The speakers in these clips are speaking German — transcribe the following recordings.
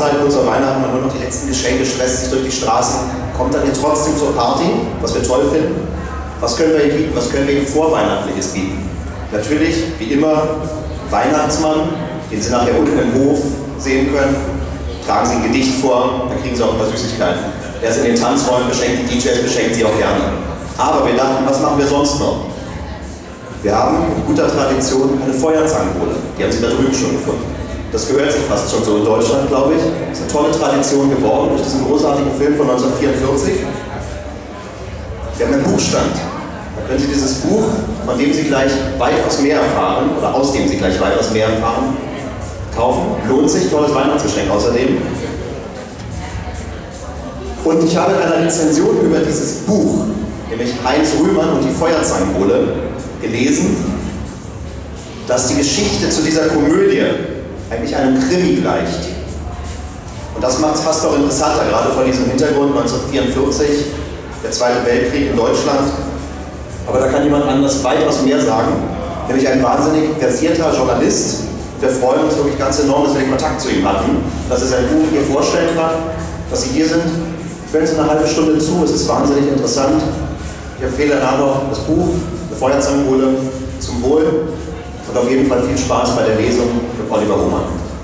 Weihnachtszeit, kurz vor Weihnachten, man nur noch die letzten Geschenke, stresst sich durch die Straßen, kommt dann hier trotzdem zur Party, was wir toll finden. Was können wir Ihnen bieten? Was können wir Ihnen Vorweihnachtliches bieten? Natürlich, wie immer, Weihnachtsmann, den Sie nachher unten im Hof sehen können. Tragen Sie ein Gedicht vor, dann kriegen Sie auch ein paar Süßigkeiten. Der ist in den Tanzräumen beschenkt, die DJs beschenken Sie auch gerne. Aber wir dachten, was machen wir sonst noch? Wir haben in guter Tradition eine Feuerzangenbowle. Die haben Sie da drüben schon gefunden. Das gehört sich fast schon so in Deutschland, glaube ich. Das ist eine tolle Tradition geworden durch diesen großartigen Film von 1944. Wir haben einen Buchstand. Da können Sie dieses Buch, von dem Sie gleich weitaus mehr erfahren, oder aus dem Sie gleich weitaus mehr erfahren, kaufen. Lohnt sich, tolles Weihnachtsgeschenk außerdem. Und ich habe in einer Rezension über dieses Buch, nämlich Heinz Rühmann und die Feuerzangenbowle, gelesen, dass die Geschichte zu dieser Komödie eigentlich einem Krimi gleicht. Und das macht es fast noch interessanter, gerade vor diesem Hintergrund 1944, der Zweite Weltkrieg in Deutschland. Aber da kann jemand anders weitaus mehr sagen, nämlich ein wahnsinnig versierter Journalist. Wir freuen uns wirklich ganz enorm, dass wir den Kontakt zu ihm hatten, dass er sein Buch hier vorstellen kann, dass Sie hier sind. Hören Sie eine halbe Stunde zu, es ist wahnsinnig interessant. Ich empfehle danach noch das Buch, eine Feuerzangenbowle, zum Wohl und auf jeden Fall viel Spaß bei der Lesung mit Oliver Hohmann.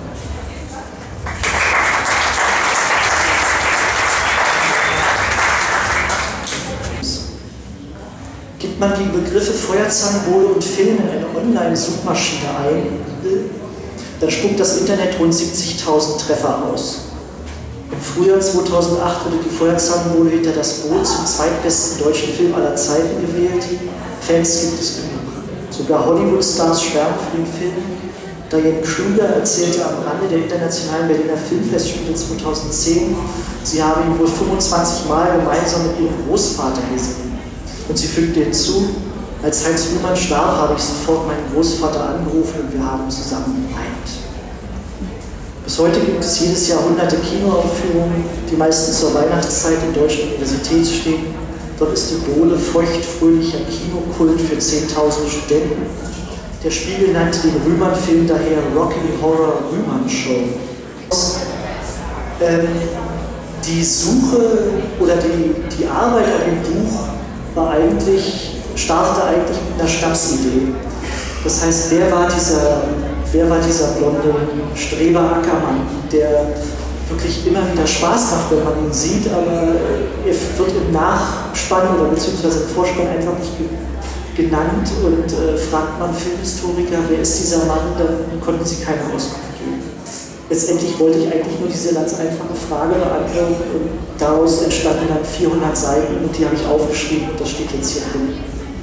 Gibt man die Begriffe Feuerzangenbowle und Film in eine Online-Suchmaschine ein, dann spuckt das Internet rund 70.000 Treffer aus. Im Frühjahr 2008 wurde die Feuerzangenbowle hinter das Boot zum zweitbesten deutschen Film aller Zeiten gewählt. Fans gibt es genug. Sogar Hollywood-Stars schwärmen für den Film. Diane Kruger erzählte am Rande der Internationalen Berliner Filmfestspiele 2010, sie habe ihn wohl 25 Mal gemeinsam mit ihrem Großvater gesehen. Und sie fügte hinzu, als Heinz Rühmann starb, habe ich sofort meinen Großvater angerufen und wir haben zusammen geweint. Bis heute gibt es jedes Jahr hunderte Kinoaufführungen, die meistens zur Weihnachtszeit in deutschen Universitäten stehen. Dort ist die Bowle feuchtfröhlicher Kinokult für 10.000 Studenten. Der Spiegel nannte den Rühmann-Film daher Rocky Horror Rühmann Show. Die Suche oder die Arbeit an dem Buch startete eigentlich mit einer Schnapsidee. Das heißt, wer war dieser blonde Streber Ackermann, der wirklich immer wieder Spaß macht, wenn man ihn sieht, aber er wird im Nachspann oder beziehungsweise im Vorspann einfach nicht genannt und fragt man Filmhistoriker, wer ist dieser Mann, dann konnten sie keine Auskunft geben. Letztendlich wollte ich eigentlich nur diese ganz einfache Frage beantworten und daraus entstanden dann 400 Seiten und die habe ich aufgeschrieben und das steht jetzt hier drin.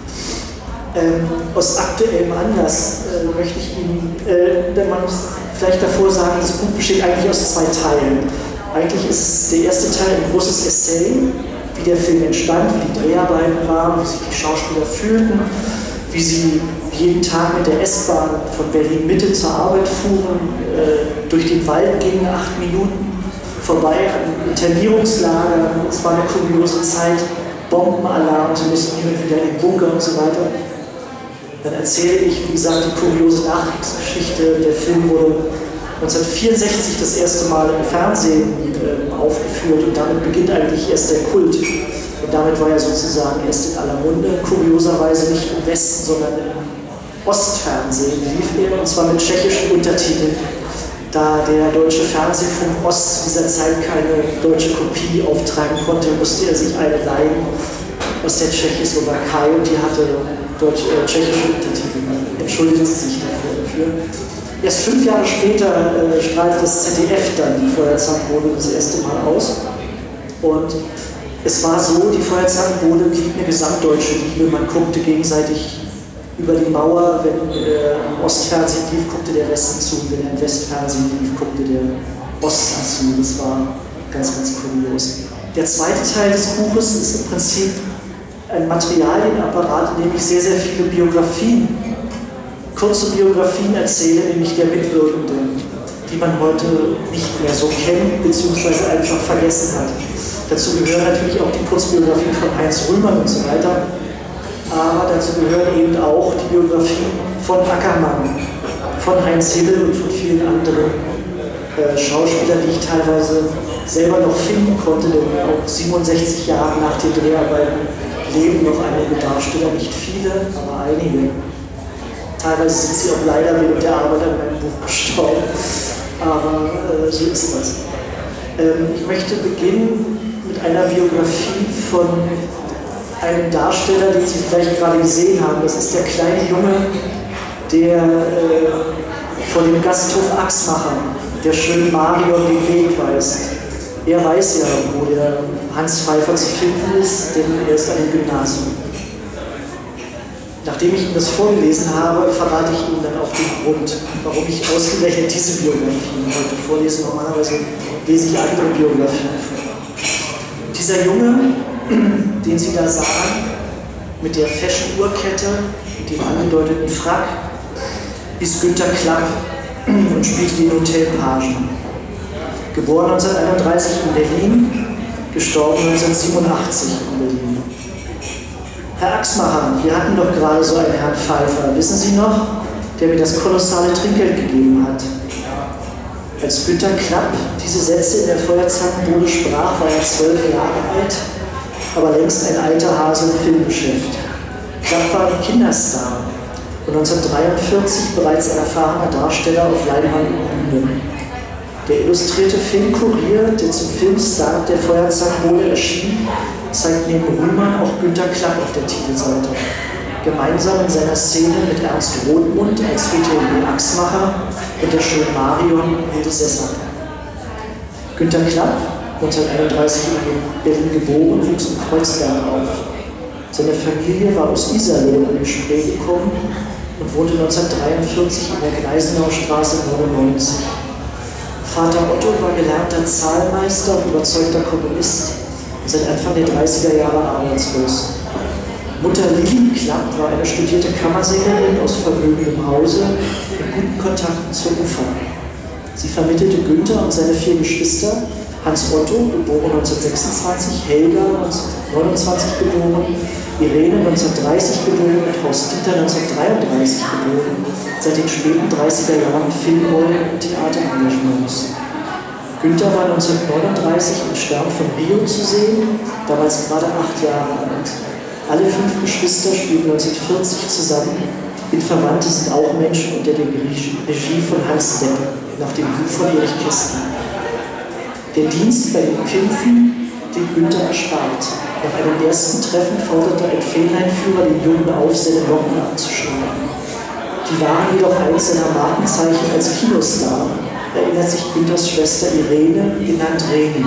Aus aktuellem Anlass möchte ich Ihnen, man muss vielleicht davor sagen, das Buch besteht eigentlich aus zwei Teilen. Eigentlich ist der erste Teil ein großes Essay, wie der Film entstand, wie die Dreharbeiten waren, wie sich die Schauspieler fühlten, wie sie jeden Tag mit der S-Bahn von Berlin-Mitte zur Arbeit fuhren, durch den Wald gingen 8 Minuten, vorbei an Internierungslagern, es war eine kuriose Zeit, Bombenalarm, sie mussten wieder in den Bunker und so weiter. Dann erzähle ich, wie gesagt, die kuriose Nachkriegsgeschichte. Der Film wurde 1964 das erste Mal im Fernsehen aufgeführt und damit beginnt eigentlich erst der Kult. Und damit war er sozusagen erst in aller Munde, kurioserweise nicht im Westen, sondern im Ostfernsehen lief er, und zwar mit tschechischen Untertiteln. Da der deutsche Fernsehfunk Ost zu dieser Zeit keine deutsche Kopie auftreiben konnte, musste er sich eine leihen aus der Tschechoslowakei und die hatte tschechische Untertitel. Entschuldigte sich dafür. Erst 5 Jahre später strahlte das ZDF dann die Feuerzangenbowle das erste Mal aus. Und es war so, die Feuerzangenbowle blieb eine gesamtdeutsche Liebe. Man guckte gegenseitig über die Mauer, wenn im Ostfernsehen lief, guckte der Westen zu. Wenn er im Westfernsehen lief, guckte der Osten zu. Das war ganz, ganz kurios. Der zweite Teil des Buches ist im Prinzip ein Materialienapparat, in dem ich sehr, sehr viele Biografien, kurze Biografien erzähle, nämlich der Mitwirkenden, die man heute nicht mehr so kennt, beziehungsweise einfach vergessen hat. Dazu gehören natürlich auch die Kurzbiografien von Heinz Rühmann und so weiter, aber dazu gehören eben auch die Biografien von Ackermann, von Heinz Hille und von vielen anderen. Schauspieler, die ich teilweise selber noch finden konnte, denn auch 67 Jahre nach den Dreharbeiten leben noch einige Darsteller, nicht viele, aber einige. Teilweise sind sie auch leider während der Arbeit an meinem Buch gestorben, aber so ist das. Ich möchte beginnen mit einer Biografie von einem Darsteller, den Sie vielleicht gerade gesehen haben. Das ist der kleine Junge, der vor dem Gasthof Axmacher, der schönen Marion, den Weg weist. Er weiß ja, wo der Hans Pfeiffer zu finden ist, denn er ist an dem Gymnasium. Nachdem ich Ihnen das vorgelesen habe, verrate ich Ihnen dann auch den Grund, warum ich ausgerechnet diese Biografien heute vorlese. Normalerweise lese ich andere Biografien vor. Dieser Junge, den Sie da sahen, mit der Fashion-Uhrkette, mit dem angedeuteten Frack, ist Günter Klapp und spielt den Hotelpagen. Geboren 1931 in Berlin, gestorben 1987 in Berlin. Herr Axmacher, wir hatten doch gerade so einen Herrn Pfeiffer, wissen Sie noch, der mir das kolossale Trinkgeld gegeben hat. Als Günter Klapp diese Sätze in der Feuerzangenbowle sprach, war er 12 Jahre alt, aber längst ein alter Hase im Filmgeschäft. Klapp war ein Kinderstar und 1943 bereits ein erfahrener Darsteller auf Leinwand und Bühne. Der illustrierte Filmkurier, der zum Filmstar der Feuerzangenbowle erschien, zeigt neben Rühmann auch Günter Klapp auf der Titelseite. Gemeinsam in seiner Szene mit Ernst Rothmund als Friedrich Axmacher und der schönen Marion Hilde Sesser. Günter Klapp, 1931 in Berlin geboren, wuchs in Kreuzberg auf. Seine Familie war aus Iserlohn an die Spree gekommen und wohnte 1943 in der Gneisenauer Straße 99. Vater Otto war gelernter Zahlmeister und überzeugter Kommunist und seit Anfang der 30er Jahre arbeitslos. Mutter Lili Klapp war eine studierte Kammersängerin aus vermögendem Hause mit guten Kontakten zur Ufer. Sie vermittelte Günther und seine 4 Geschwister, Hans Otto, geboren 1926, Helga 1929 geboren, Irene 1930 geboren und Horst Dieter 1933 geboren, seit den späten 30er Jahren Filmrollen und Theaterengagements. Günther war 1939 im Stern von Rio zu sehen, damals gerade 8 Jahre alt. Alle 5 Geschwister spielten 1940 zusammen. Verwandte sind auch Menschen unter der Regie von Hans Depp, nach dem Buch von Erich Kästner. Der Dienst bei den Pimpfen, den Günther erspart. Nach einem ersten Treffen forderte ein Fähnleinführer den Jungen auf, seine Locken abzuschneiden. Die waren jedoch eines seiner Markenzeichen als Kinostar, erinnert sich Günthers Schwester Irene, genannt Reni.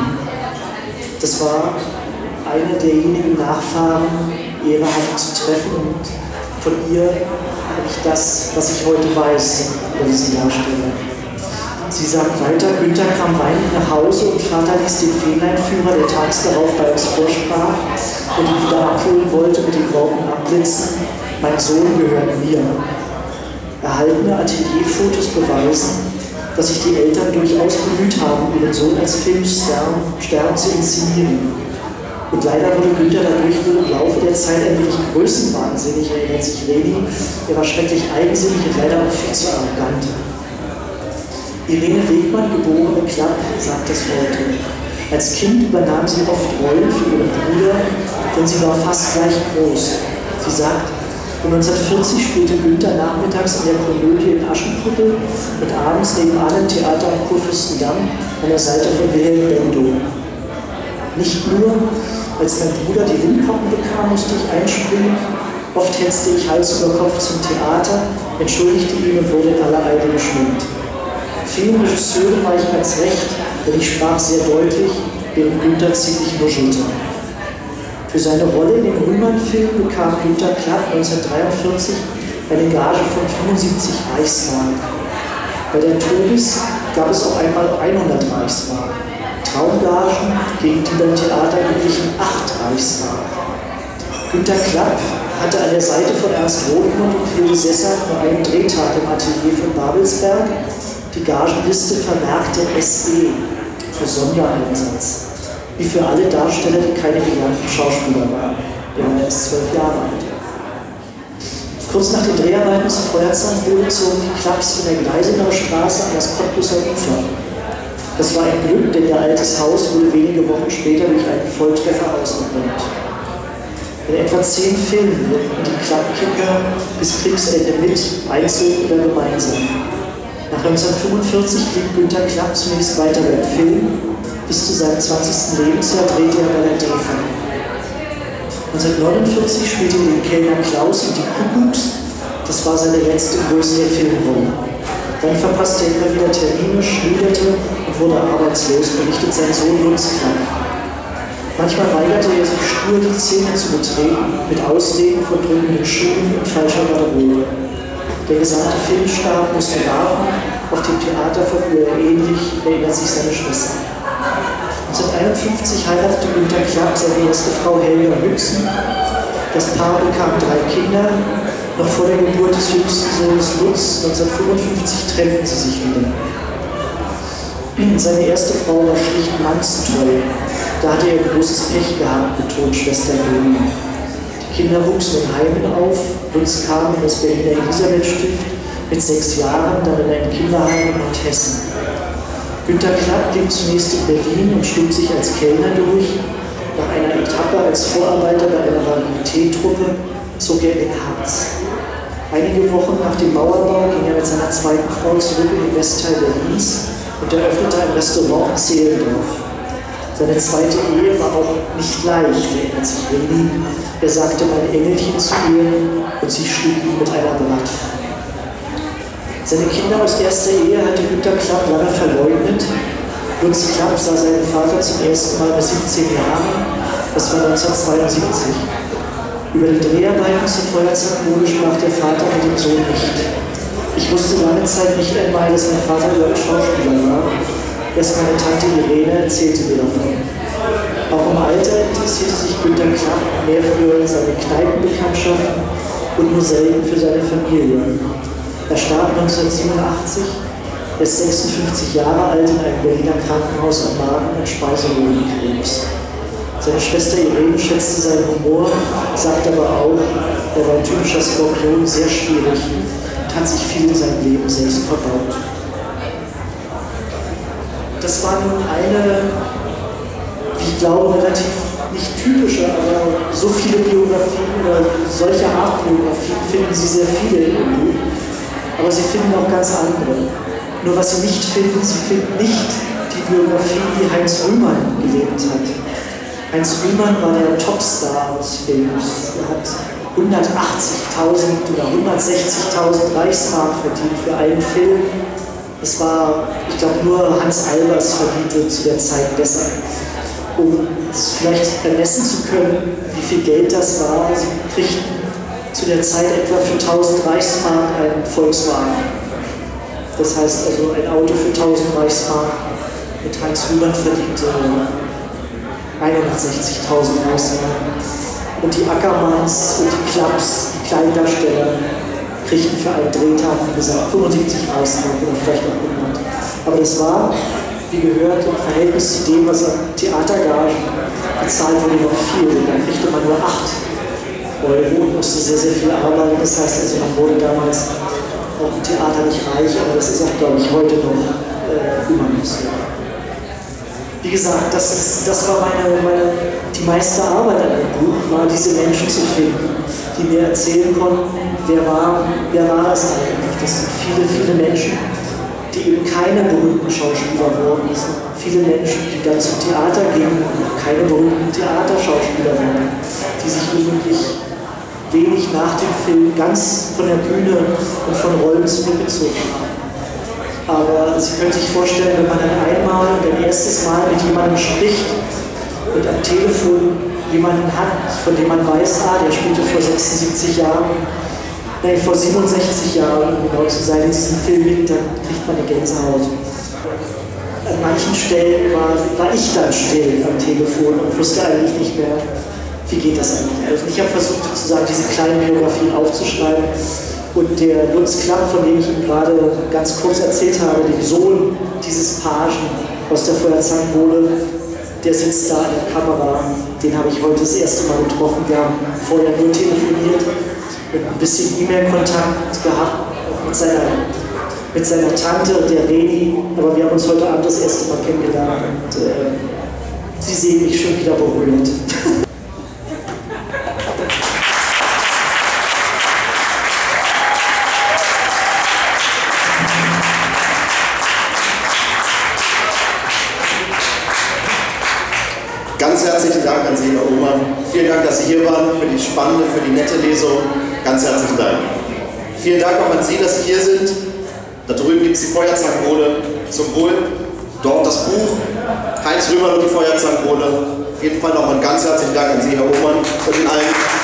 Das war eine derjenigen Nachfahren, Ehre hatte zu treffen, und von ihr habe ich das, was ich heute weiß über diesen Darsteller. Sie sagt weiter, Günther kam weinend nach Hause und Vater ließ den Fähnleinführer, der tags darauf bei uns vorsprach und ihn wieder abholen wollte, mit den Worten abblitzen: Mein Sohn gehört mir. Erhaltene Atelierfotos beweisen, dass sich die Eltern durchaus bemüht haben, ihren Sohn als Filmstern zu inszenieren. Und leider wurde Günther dadurch wohl im Laufe der Zeit ein wenig größenwahnsinnig, erinnert sich Reni. Er war schrecklich eigensinnig und leider auch viel zu arrogant. Irene Wegmann, geborene Klapp, sagt es heute. Als Kind übernahm sie oft Rollen für ihren Bruder, denn sie war fast gleich groß. Sie sagt, um 1940 spielte Günther nachmittags in der Komödie in Aschenputtel und abends nebenan im Theater am Kurfürstendamm an der Seite von Wilhelm Bendo. Nicht nur, als mein Bruder die Windpocken bekam, musste ich einspringen. Oft hetzte ich Hals über Kopf zum Theater, entschuldigte ihn und wurde in aller Eile geschminkt. Vielen Regisseuren war ich ganz recht, denn ich sprach sehr deutlich, während Günther ziemlich nuschelte. Für seine Rolle in dem Rühmann-Film bekam Günter Klapp 1943 eine Gage von 75 Reichsmark. Bei der Tobis gab es auch einmal 100 Reichsmark. Traumgagen gegen die beim Theater üblichen 8 Reichsmark. Günter Klapp hatte an der Seite von Ernst Rothmund und Hilde Sesser vor einem Drehtag im Atelier von Babelsberg die Gagenliste vermerkte SE für Sondereinsatz, wie für alle Darsteller, die keine gelernten Schauspieler waren. Er war erst 12 Jahre alt. Kurz nach den Dreharbeiten zur Feuerzangenbowle zogen die Klapps von der Gneisenauer Straße an das Cottbuser Ufer. Das war ein Glück, denn ihr altes Haus wurde wenige Wochen später durch einen Volltreffer ausgebrannt. In etwa 10 Filmen wirkten die Klappkinder bis Kriegsende mit, einzeln oder gemeinsam. Nach 1945 blieb Günter Klapp zunächst weiter beim Film. Bis zu seinem 20. Lebensjahr drehte er bei der DEFA. 1949 spielte er den Kellner Klaus und die Kuckucks. Das war seine letzte größere Filmrolle. Dann verpasste er immer wieder Termine, schilderte und wurde arbeitslos, berichtet sein Sohn Lutz Klapp. Manchmal weigerte er sich stur, die Szene zu betreten, mit Ausreden von drückenden Schuhen und falscher Garderobe. Der gesamte Filmstab musste warten, auf dem Theater verfuhr er ähnlich, erinnert sich seine Schwester. 1951 heiratete Günter Klapp seine erste Frau Helga Hüchsen. Das Paar bekam 3 Kinder. Noch vor der Geburt des jüngsten Sohnes Lutz 1955 trennten sie sich wieder. Seine erste Frau war schlicht mannstreu. Da hatte er großes Pech gehabt, betont Schwester Leni. Die Kinder wuchsen in Heimen auf. Lutz kam in das Berliner Elisabethstift mit 6 Jahren, dann in ein Kinderheim in Nordhessen. Günter Klapp blieb zunächst in Berlin und schlug sich als Kellner durch. Nach einer Etappe als Vorarbeiter bei einer Varieté-Truppe zog er in den Harz. Einige Wochen nach dem Mauerbau ging er mit seiner zweiten Frau zurück in den Westteil Berlins und eröffnete ein Restaurant in Zehlendorf. Seine zweite Ehe war auch nicht leicht, erinnert sich Leni. Er sagte mein Engelchen zu ihr und sie schlug ihn mit einer Bratpfanne. Seine Kinder aus erster Ehe hatte Günter Klapp lange verleugnet. Lutz Klapp sah seinen Vater zum ersten Mal mit 17 Jahren, das war 1972. Über die Dreharbeiten zur Feuerzeitmode sprach der Vater mit dem Sohn nicht. Ich wusste lange Zeit nicht einmal, dass mein Vater überhaupt Schauspieler war. Erst meine Tante Irene erzählte mir davon. Auch im Alter interessierte sich Günter Klapp mehr für seine Kneipenbekanntschaften und nur selten für seine Familie. Er starb 1987, er ist 56 Jahre alt, in einem Berliner Krankenhaus am Magen- und Speiseröhrenkrebs. Seine Schwester Irene schätzte seinen Humor, sagt aber auch, er war ein typischer Skorpion, sehr schwierig und hat sich viel in seinem Leben selbst verbaut. Das war nun eine, wie ich glaube, relativ nicht typische, aber so viele Biografien oder solche Art Biografien finden Sie sehr viele in dem Buch, aber Sie finden auch ganz andere. Nur was Sie nicht finden, Sie finden nicht die Biografie, die Heinz Rühmann gelebt hat. Heinz Rühmann war der Topstar des Films. Er hat 180.000 oder 160.000 Reichsmark verdient für einen Film. Es war, ich glaube, nur Hans Albers verdiente zu der Zeit besser. Um es vielleicht ermessen zu können, wie viel Geld das war, sie kriegten zu der Zeit etwa für 1000 Reichsmark einen Volkswagen. Das heißt also ein Auto für 1000 Reichsmark mit Heinz Rühmann verdiente 160.000 Reichsmark. Und die Ackermanns und die Klapps, die Kleindarsteller, kriegten für einen Drehtag, wie gesagt, 75 Reichsmark oder vielleicht auch 100. Aber das war, wie gehört, im Verhältnis zu dem, was an Theatergagen bezahlt wurde, noch viel. Dann kriegte man nur 8 Euro und musste sehr, sehr viel arbeiten. Das heißt also, man wurde damals auch im Theater nicht reich, aber das ist auch, glaube ich, heute noch immer noch so. Wie gesagt, das war die meiste Arbeit an dem Buch, war diese Menschen zu finden, die mir erzählen konnten, wer war das eigentlich. Das sind viele, viele Menschen, die eben keine berühmten Schauspieler wurden. Das sind viele Menschen, die dann zum Theater gingen und keine berühmten Theaterschauspieler waren, die sich eigentlich wenig nach dem Film ganz von der Bühne und von Rollen zurückgezogen haben. Aber Sie können sich vorstellen, wenn man dann einmal und ein erstes Mal mit jemandem spricht und am Telefon jemanden hat, von dem man weiß, der spielte vor 76 Jahren, vor 67 Jahren, um genau zu sein, in diesem Film mit, dann kriegt man eine Gänsehaut. An manchen Stellen war ich dann still am Telefon und wusste eigentlich nicht mehr, wie geht das eigentlich. Also ich habe versucht, sozusagen diese kleinen Biografien aufzuschreiben. Und der Lutz Klapp, von dem ich Ihnen gerade ganz kurz erzählt habe, dem Sohn dieses Pagen aus der Feuerzeitmode, der sitzt da in der Kamera. Den habe ich heute das erste Mal getroffen. Wir haben vorher nur telefoniert und ein bisschen E-Mail-Kontakt gehabt, auch mit seiner mit seiner Tante und der Reni, aber wir haben uns heute Abend das erste Mal kennengelernt und sie sehen mich schon wieder berührt. Ganz herzlichen Dank an Sie, Herr Ohmann. Vielen Dank, dass Sie hier waren, für die spannende, für die nette Lesung. Ganz herzlichen Dank. Vielen Dank auch an Sie, dass Sie hier sind. Da drüben gibt es die Feuerzangenbowle zum Wohl. Dort das Buch Heinz Rühmann und die Feuerzangenbowle. Auf jeden Fall nochmal einen ganz herzlichen Dank an Sie, Herr Ohmann, und Ihnen allen.